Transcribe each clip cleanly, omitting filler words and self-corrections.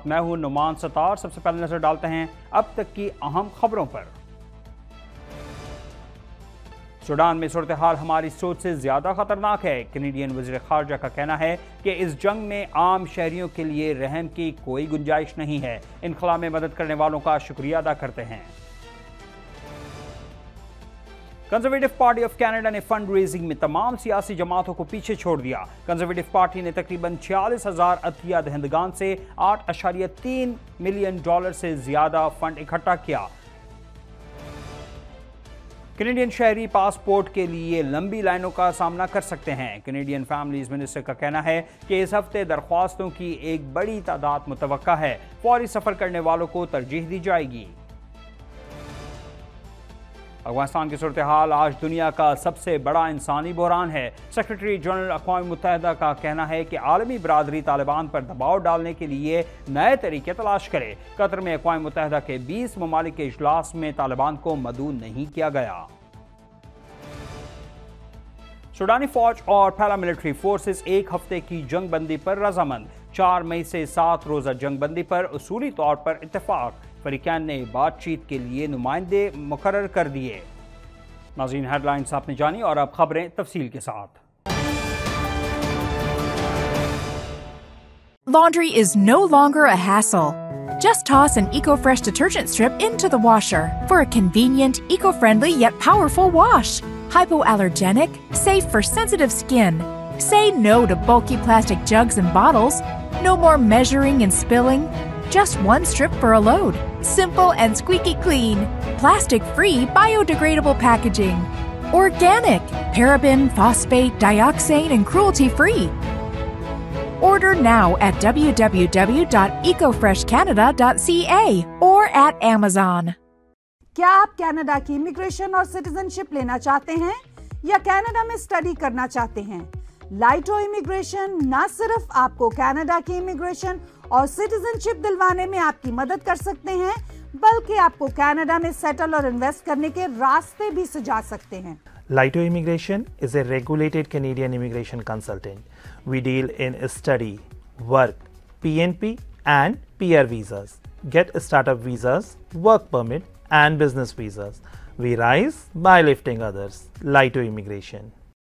मैं हूं नुमान सतार। सबसे पहले नजर डालते हैं अब तक की अहम खबरों पर। सूडान में सूरत हाल हमारी सोच से ज्यादा खतरनाक है। कैनेडियन वज़ीर ख़ारजा का कहना है कि इस जंग में आम शहरियों के लिए रहम की कोई गुंजाइश नहीं है। इनखला में मदद करने वालों का शुक्रिया अदा करते हैं। कंजर्वेटिव पार्टी ऑफ कनाडा ने फंड रेजिंग में तमाम सियासी जमातों को पीछे छोड़ दिया। कंजर्वेटिव पार्टी ने तकरीबन 46,000 अतिया दहंदगान से $8.3 मिलियन से ज्यादा फंड इकट्ठा किया। कैनेडियन शहरी पासपोर्ट के लिए लंबी लाइनों का सामना कर सकते हैं। कैनेडियन फैमिलीज मिनिस्टर का कहना है कि इस हफ्ते दरख्वास्तों की एक बड़ी तादाद मुतवक्का है। फौरी सफर करने वालों को तरजीह दी जाएगी। अफगानिस्तान की सूरत हाल आज दुनिया का सबसे बड़ा इंसानी बहरान है। सेक्रेटरी जनरल अक़वाम मुत्तहिदा का कहना है कि आलमी बरादरी तालिबान पर दबाव डालने के लिए नए तरीके तलाश करे। कतर में अक़वाम मुत्तहिदा के 20 ममालिक के इजलास में तालिबान को मदऊ नहीं किया गया। सूडानी फौज और पैरामिलिट्री फोर्सेस एक हफ्ते की जंग बंदी पर रजामंद। 4 मई से 7 रोजा जंग बंदी पर उसूली तौर पर इत्तेफाक। फरीकैन ने बातचीत के लिए नुमाइंदे मुकर्रर कर दिए। नाज़रीन, हेडलाइंस आपने जानी और अब खबरें तफसील के साथ। Laundry is no longer a hassle. Just toss an EcoFresh detergent strip into the washer for a convenient, eco-friendly yet powerful wash. Hypoallergenic, safe for sensitive skin. Say no to bulky plastic jugs and bottles. No more measuring and spilling. Just one strip for a load. Simple and squeaky clean. Plastic-free, biodegradable packaging. Organic, paraben, phosphate, dioxane, and cruelty-free. Order now at www.ecofreshcanada.ca or at Amazon. क्या आप Canada की immigration और citizenship लेना चाहते हैं या Canada में study करना चाहते हैं? लाइटो इमिग्रेशन न सिर्फ आपको कनाडा की इमिग्रेशन और सिटीजनशिप दिलवाने में आपकी मदद कर सकते हैं, बल्कि आपको कनाडा में सेटल और इन्वेस्ट करने के रास्ते भी सुझा सकते हैं। Laito Immigration is a regulated Canadian immigration consultant. We deal in study, work, PNP and PR visas. Get startup visas, work permit and business visas. We rise by lifting others. Laito Immigration.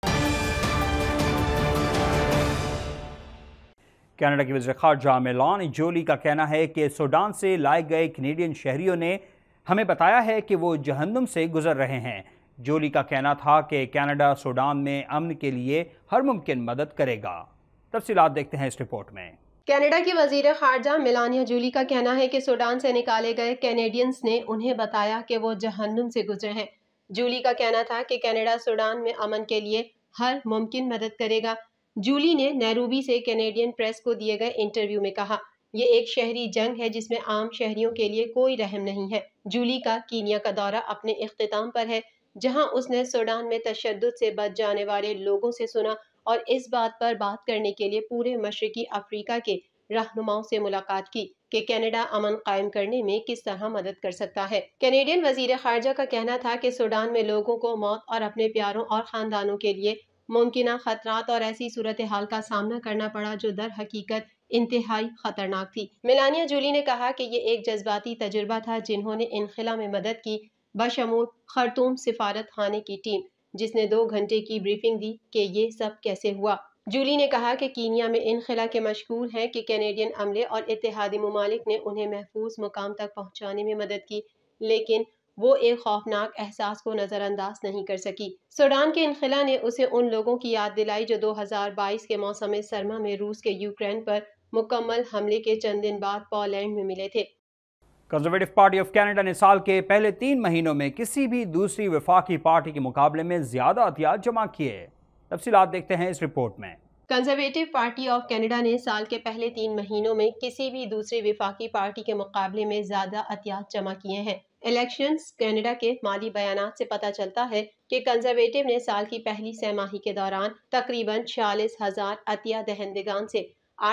Canada की वज़ीर ख़ारजा Melanie Joly का कहना है कि Sudan से लाए गए Canadian शहरियों ने हमें बताया है कि वो जहन्नुम से गुजर रहे हैं। जोली का कहना था कि कनाडा सूडान में अमन के लिए हर मुमकिन मदद करेगा। तफसीलात देखते हैं इस रिपोर्ट में। कनाडा की वज़ीर ख़ारजा मेलानिया जोली का कहना है कि सूडान से निकाले गए कैनेडियंस ने उन्हें बताया कि वो जहन्नुम से गुजरे हैं। जोली का कहना था कि कनाडा सूडान में अमन के लिए हर मुमकिन मदद करेगा। जूली ने नैरोबी से कैनेडियन प्रेस को दिए गए इंटरव्यू में कहा, ये एक शहरी जंग है जिसमें आम शहरियों के लिए कोई रहम नहीं है। जूली का कीनिया का दौरा अपने इख्तिताम पर है, जहां उसने सूडान में तशद्दुद से बच जाने वाले लोगों से सुना और इस बात पर बात करने के लिए पूरे मशरकी अफ्रीका के रहनुमाओं से मुलाकात की कि कनाडा अमन कायम करने में किस तरह मदद कर सकता है। कैनेडियन वज़ीर ख़ारजा का कहना था कि सूडान में लोगों को मौत और अपने प्यारों और ख़ानदानों के लिए मुमकिना खतरात और ऐसी सूरत हाल का सामना करना पड़ा जो दर हकीकत इंतहाई खतरनाक थी। मेलानिया जूली ने कहा कि ये एक जज्बाती तजुर्बा था जिन्होंने इनखला में मदद की, बशमूल खर्तूम सिफारत खाने की टीम, जिसने 2 घंटे की ब्रीफिंग दी कि ये सब कैसे हुआ। जूली ने कहा कि कीनिया में इनखला के मशगूल हैं कि कैनेडियन अमले और इत्तेहादी ममालिक ने उन्हें महफूज मुकाम तक पहुँचाने में मदद की, लेकिन वो एक खौफनाक एहसास को नज़रअंदाज नहीं कर सकी। सूडान के इनखला ने उसे उन लोगों की याद दिलाई जो 2022 के मौसम सरमा में रूस के यूक्रेन पर मुकम्मल हमले के चंद दिन बाद पोलैंड में मिले थे। कंजर्वेटिव पार्टी ऑफ कनाडा ने साल के पहले 3 महीनों में किसी भी दूसरी वफाकी पार्टी के मुकाबले में ज्यादा अतियात जमा किए। तफसीलात देखते हैं इस रिपोर्ट में। कंजर्वेटिव पार्टी ऑफ कनाडा ने साल के पहले 3 महीनों में किसी भी दूसरी वफाकी पार्टी के मुकाबले में ज्यादा अतियात जमा किए हैं। इलेक्शंस कनाडा के माली बयानात से पता चलता है कि कंजर्वेटिव ने साल की पहली छमाही के दौरान तकरीबन 46,000 अतिया दहंदगान से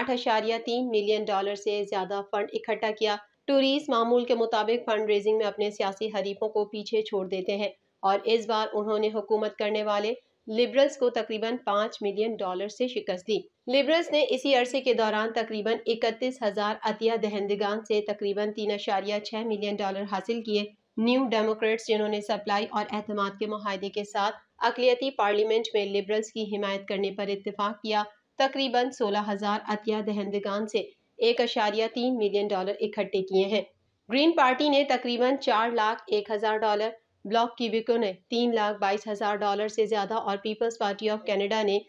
$8.3 मिलियन से ज्यादा फंड इकट्ठा किया। टूरीज मामूल के मुताबिक फंड रेजिंग में अपने सियासी हरीफों को पीछे छोड़ देते हैं और इस बार उन्होंने हुकूमत करने वाले लिबरल्स को तकरीबन $5 मिलियन से शिकस्त दी। लिबरल्स ने इसी अरसे के दौरान तकरीबन 31,000 अतिया दहंदगान से तकरीबन $3.6 मिलियन हासिल किए। न्यू डेमोक्रेट्स, जिन्होंने सप्लाई और एतमाद के मुआहदे के साथ अक़लियती पार्लियामेंट में लिबरल्स की हिमायत करने पर इत्तेफाक किया, तकरीबन 16,000 अतिया दहंदगान से $1.3 मिलियन इकट्ठे किए हैं। ग्रीन पार्टी ने तकरीबन $4,01,000, ब्लॉक क्यूबिको ने $3,22,000 से ज़्यादा और पीपल्स पार्टी ऑफ कनाडा ने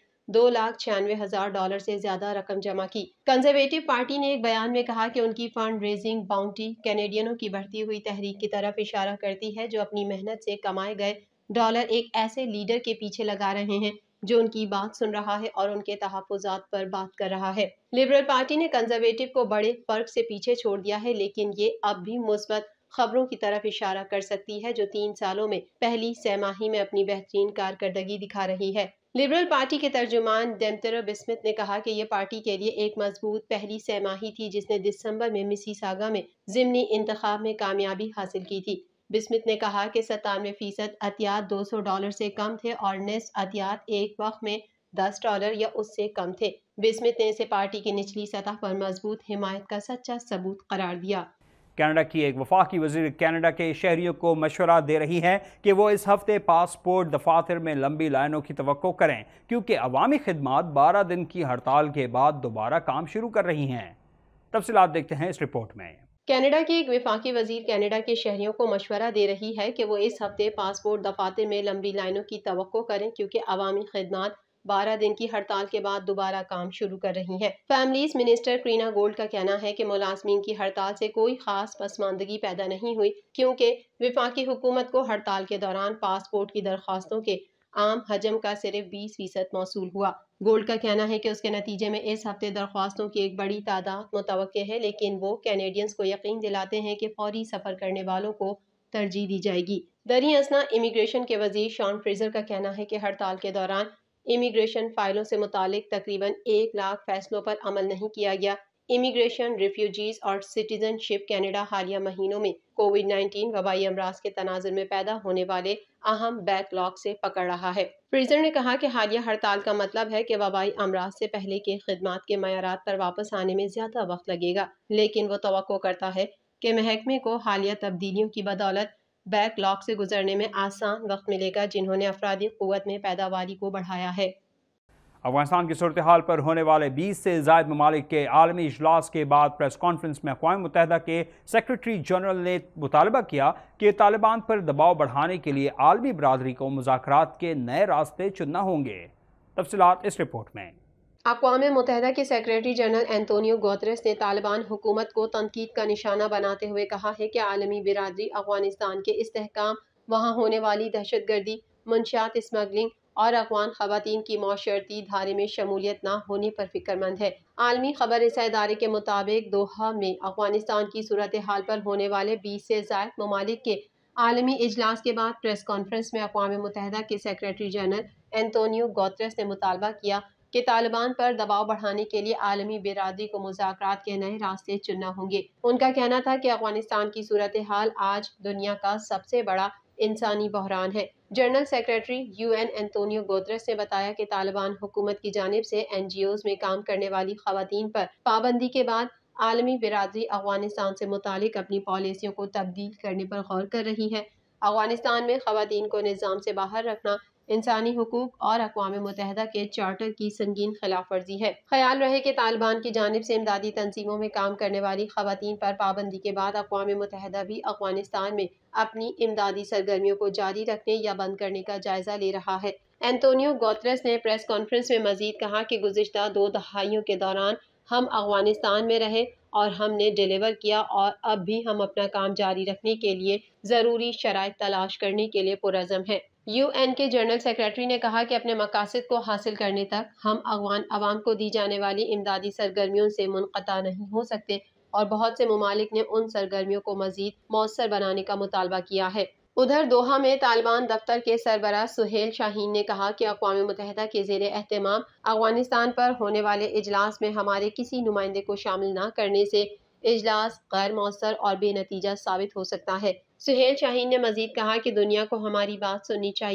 $2,96,000 से ज़्यादा रकम जमा की। कंजर्वेटिव पार्टी ने एक बयान में कहा कि उनकी फंड रेजिंग बाउंटी कैनेडियनों की बढ़ती हुई तहरीक की तरफ इशारा करती है जो अपनी मेहनत से कमाए गए डॉलर एक ऐसे लीडर के पीछे लगा रहे हैं जो उनकी बात सुन रहा है और उनके तहफ़्फ़ुज़ात पर बात कर रहा है। लिबरल पार्टी ने कंजर्वेटिव को बड़े फर्क से पीछे छोड़ दिया है, लेकिन ये अब भी मुस्बत खबरों की तरफ इशारा कर सकती है जो 3 सालों में पहली छमाही में अपनी बेहतरीन कारकर्दगी दिखा रही है। लिबरल पार्टी के तर्जुमान डेम्टर बिस्मिथ ने कहा कि ये पार्टी के लिए एक मजबूत पहली छमाही थी जिसने दिसंबर में मिसिसागा में ज़िमनी इंतखाब में कामयाबी हासिल की थी। बिस्मिथ ने कहा कि 97% अतियात $200 से कम थे और निस्फ अतियात एक वक्त में $10 या उससे कम थे। बिस्मिथ ने इसे पार्टी की निचली सतह पर मजबूत हिमायत का सच्चा सबूत करार दिया। कनाडा की एक वफाकी वज़ीर कनाडा के शहरियों को मशवरा दे रही है कि वो इस हफ्ते पासपोर्ट दफातर में लंबी लाइनों की तवक्को करें, क्योंकि अवामी खिदमात 12 दिन की हड़ताल के बाद दोबारा काम शुरू कर रही हैं। तफसीलात देखते हैं इस रिपोर्ट में। कनाडा की एक वफाकी वजीर कनाडा के शहरियों को मशवरा दे रही है कि वो इस हफ्ते पासपोर्ट दफातर में लंबी लाइनों की तवक्को करें, क्योंकि अवामी खिदमात 12 दिन की हड़ताल के बाद दोबारा काम शुरू कर रही हैं। फैमिलीज मिनिस्टर क्रीना गोल्ड का कहना है कि मुलाजमीन की हड़ताल से कोई खास पसमानदगी पैदा नहीं हुई, क्योंकि वफाकी हुकूमत को हड़ताल के दौरान पासपोर्ट की दरख्वास्तों के आम हजम का सिर्फ 20% मौसूल हुआ। गोल्ड का कहना है कि उसके नतीजे में इस हफ्ते दरख्वास्तों की एक बड़ी तादाद मुतवक्के है, लेकिन वो कैनेडियंस को यकीन दिलाते हैं कि फौरी सफ़र करने वालों को तरजीह दी जाएगी। दरी असना इमिग्रेशन के वजीर शॉन फ्रेजर का कहना है कि हड़ताल के दौरान इमिग्रेशन फाइलों से मुतालिक तकरीबन 1 लाख फैसलों पर अमल नहीं किया गया। इमिग्रेशन, रिफ्यूजीज और सिटीजनशिप कनाडा हालिया महीनों में कोविड-19 वबाई अमराज के तनाजुर में पैदा होने वाले अहम बैकलॉग से पकड़ रहा है। फ्रीजर ने कहा कि हालिया हड़ताल का मतलब है कि वबाई अमराज से पहले के खिदमात के मयारात पर वापस आने में ज़्यादा वक्त लगेगा, लेकिन वो तवक्को करता है कि महकमे को हालिया तब्दीलियों की बदौलत बैकलॉग से गुजरने में आसान वक्त मिलेगा, जिन्होंने अफरादी क़ुव्वत में पैदावारी को बढ़ाया है। अफगानिस्तान की सूरत हाल पर होने वाले 20 से ज़ायद ममालिक के आलमी इजलास के बाद प्रेस कॉन्फ्रेंस में अक़वाम मुत्तहिदा के सेक्रेटरी जनरल ने मुतालबा किया कि तालिबान पर दबाव बढ़ाने के लिए आलमी बरादरी को मुज़ाकरात के नए रास्ते चुनना होंगे। तफसीलात इस रिपोर्ट में। अक़वाम मुत्तहिदा के सेक्रेटरी जनरल एंटोनियो गुतेरेस ने तालिबान हुकूमत को तनकीद का निशाना बनाते हुए कहा है कि आलमी बिरादरी अफ़गानिस्तान के इस्तेहकाम, वहाँ होने वाली दहशतगर्दी, मंशियात स्मगलिंग और अफ़गान ख़वातीन की मौशरती धारे में शमूलियत न होने पर फिक्रमंद है। आलमी खबर रसा इदारे के मुताबिक दोहा में अफ़गानिस्तान की सूरत हाल पर होने वाले 20 से ज़ायद ममालिक के आलमी इजलास के बाद प्रेस कॉन्फ्रेंस में अक़वाम मुत्तहिदा के सेक्रेटरी जनरल एंटोनियो गुतेरेस ने मुतालबा किया कि तालिबान पर दबाव बढ़ाने के लिए आलमी बिरादरी को मुज़ाकरात के नए रास्ते चुनना होंगे। उनका कहना था कि अफ़गानिस्तान की सूरत हाल आज दुनिया का सबसे बड़ा इंसानी बहरान है। General secretary UN Antonio Guterres ने बताया कि तालिबान हुकूमत की जानिब से NGOs में काम करने वाली ख़वातीन पर पाबंदी के बाद आलमी बिरादरी अफ़गानिस्तान से मुतालिक अपनी पॉलिसियों को तब्दील करने पर गौर कर रही है। अफ़गानिस्तान में ख़वातीन को निज़ाम से बाहर रखना इंसानी हुकूक और अक़वाम मुत्तहिदा के चार्टर की संगीन खिलाफ वर्जी है। ख्याल रहे कि तालिबान की जानिब से इमदादी तंजीमों में काम करने वाली ख़वातीन पर पाबंदी के बाद अक़वाम मुत्तहिदा भी अफ़गानिस्तान में अपनी इमदादी सरगर्मियों को जारी रखने या बंद करने का जायजा ले रहा है। एंटोनियो गुतेरेस ने प्रेस कॉन्फ्रेंस में मजीद कहा कि गुज़िश्ता 2 दहाइयों के दौरान हम अफ़गानिस्तान में रहे और हमने डिलीवर किया, और अब भी हम अपना काम जारी रखने के लिए ज़रूरी शराइत तलाश करने के लिए पुरज़म हैं। UN के जनरल सेक्रेटरी ने कहा कि अपने मकासद को हासिल करने तक हम अफ़गान अवाम को दी जाने वाली इमदादी सरगर्मियों से मुनक़ता नहीं हो सकते, और बहुत से ममालिक ने उन सरगर्मियों को मज़ीद मौसर बनाने का मुतालबा किया है। उधर दोहा में तालिबान दफ्तर के सरबराह सुहेल शाहीन ने कहा कि अक़वाम मुत्तहिदा के ज़ेरे एहतमाम अफ़गानिस्तान पर होने वाले इजलास में हमारे किसी नुमाइंदे को शामिल न करने से इजलास गैर मौसर और बेनतीजा साबित हो सकता है। सुहेल शाहीन ने मजीद कहा कि दुनिया को हमारी बात सुननी चाहिए।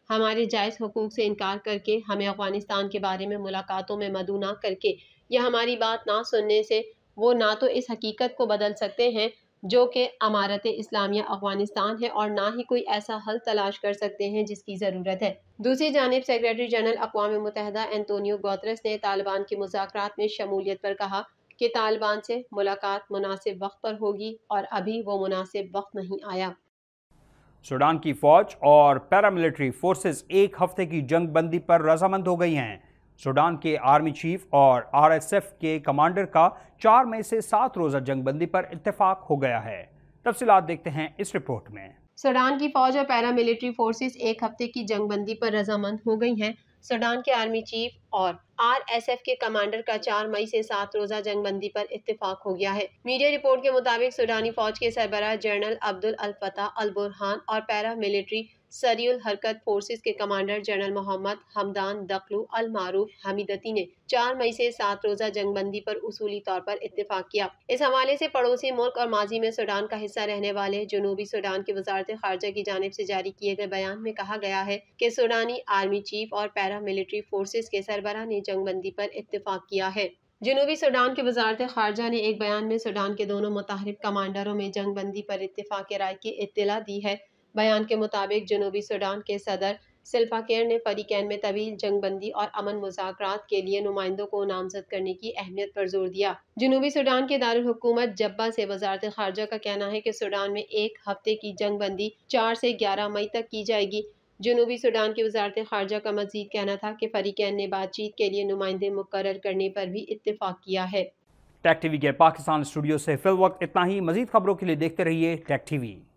हमारे जायज़ हुकूक से इनकार करके, हमें अफगानिस्तान के बारे में मुलाकातों में मदऊ ना करके या हमारी बात ना सुनने से वो ना तो इस हकीकत को बदल सकते हैं जो कि अमारत इस्लामिया अफगानिस्तान है और ना ही कोई ऐसा हल तलाश कर सकते हैं जिसकी ज़रूरत है। दूसरी जानिब सेक्रेटरी जनरल अक़वाम मुत्तहिदा एंटोनियो गुतेरेस ने तालिबान की मुज़ाकरात में शमूलियत पर कहा कि तालिबान से मुलाकात मुनासिब वक्त पर होगी और अभी वो मुनासिब वक्त नहीं आया। सूडान की फौज और पैरामिलिट्री फोर्सेस एक हफ्ते की जंग बंदी पर रजामंद हो गई हैं। सूडान के आर्मी चीफ और RSF के कमांडर का 4 मई से 7 रोज़ा जंग बंदी पर इत्तेफाक हो गया है। तफसीलात देखते हैं इस रिपोर्ट में। सूडान की फौज और पैरामिलिट्री फोर्सेस एक हफ्ते की जंग बंदी पर रजामंद हो गई हैं। सूडान के आर्मी चीफ और RSF के कमांडर का 4 मई से 7 रोज़ा जंग बंदी पर इत्तेफाक हो गया है। मीडिया रिपोर्ट के मुताबिक सूडानी फौज के सरबराह general Abdul al Fattah al Burhan और पैरा मिलिट्री सरियुल हरकत फोर्सेस के commander general Mohammed Hamdan Dagalo अल मारूफ हमीदती ने 4 मई से 7 रोज़ा जंग बंदी पर उसूली तौर पर इत्तेफाक किया। इस हवाले से पड़ोसी मुल्क और माजी में सूडान का हिस्सा रहने वाले जनूबी सूडान की वजारत खारजा की जानिब से जारी किए गए बयान में कहा गया है कि सूडानी आर्मी चीफ और पैरा मिलिट्री फोर्सेस के सरबराह ने जंग बंदी पर इत्तेफाक किया है। जनूबी सूडान की वजारत खारजा ने एक बयान में सूडान के दोनों मुताहरिफ कमांडरों में जंग बंदी पर इत्तेफाक राय की इत्तला दी है। बयान के मुताबिक जनूबी सूडान के सदर सिल्फा केयर ने फरीकैन में तवील जंग बंदी और अमन मुज़ाकरात के लिए नुमाइंदों को नामजद करने की अहमियत पर जोर दिया। जनूबी सूडान के दारुल हुकूमत जब्बा से वजारत खारजा का कहना है कि सूडान में एक हफ्ते की जंग बंदी 4 से 11 मई तक की जाएगी। जनूबी सूडान की वजारत खारजा का मज़ीद कहना था कि फरीकैन ने बातचीत के लिए नुमाइंदे मुकर्रर करने पर भी इत्तेफाक किया है। टेक टीवी के पाकिस्तान स्टूडियो से फिल वक्त इतना ही। मजीद खबरों के लिए देखते रहिए टेक टीवी।